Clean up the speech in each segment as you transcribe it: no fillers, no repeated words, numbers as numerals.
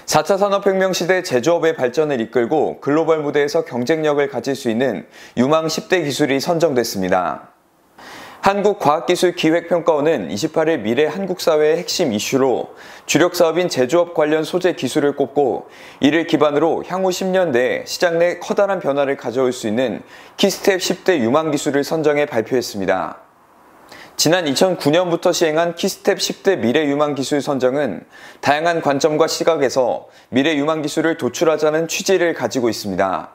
4차 산업혁명 시대 제조업의 발전을 이끌고 글로벌 무대에서 경쟁력을 가질 수 있는 유망 10대 기술이 선정됐습니다. 한국과학기술기획평가원은 28일 미래 한국 사회의 핵심 이슈로 주력 사업인 제조업 관련 소재 기술을 꼽고 이를 기반으로 향후 10년 내에 시장 내 커다란 변화를 가져올 수 있는 키스텝 10대 유망 기술을 선정해 발표했습니다. 지난 2009년부터 시행한 키스텝 10대 미래 유망 기술 선정은 다양한 관점과 시각에서 미래 유망 기술을 도출하자는 취지를 가지고 있습니다.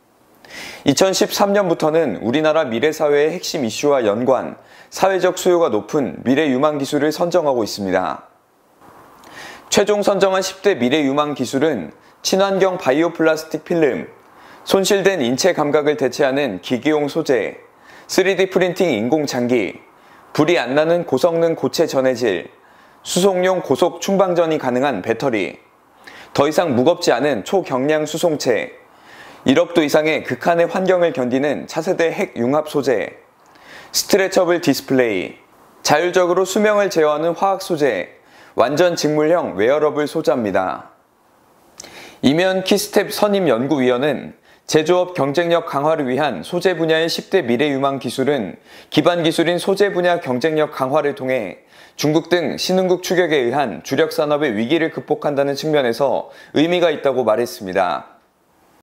2013년부터는 우리나라 미래 사회의 핵심 이슈와 연관, 사회적 수요가 높은 미래 유망 기술을 선정하고 있습니다. 최종 선정한 10대 미래 유망 기술은 친환경 바이오 플라스틱 필름, 손실된 인체 감각을 대체하는 기기용 소재, 3D 프린팅 인공 장기, 불이 안 나는 고성능 고체 전해질, 수송용 고속 충방전이 가능한 배터리, 더 이상 무겁지 않은 초경량 수송체, 1억도 이상의 극한의 환경을 견디는 차세대 핵 융합 소재, 스트레처블 디스플레이, 자율적으로 수명을 제어하는 화학 소재, 완전 직물형 웨어러블 소자입니다. 이면 키스텝 선임연구위원은 제조업 경쟁력 강화를 위한 소재 분야의 10대 미래 유망 기술은 기반 기술인 소재 분야 경쟁력 강화를 통해 중국 등 신흥국 추격에 의한 주력 산업의 위기를 극복한다는 측면에서 의미가 있다고 말했습니다.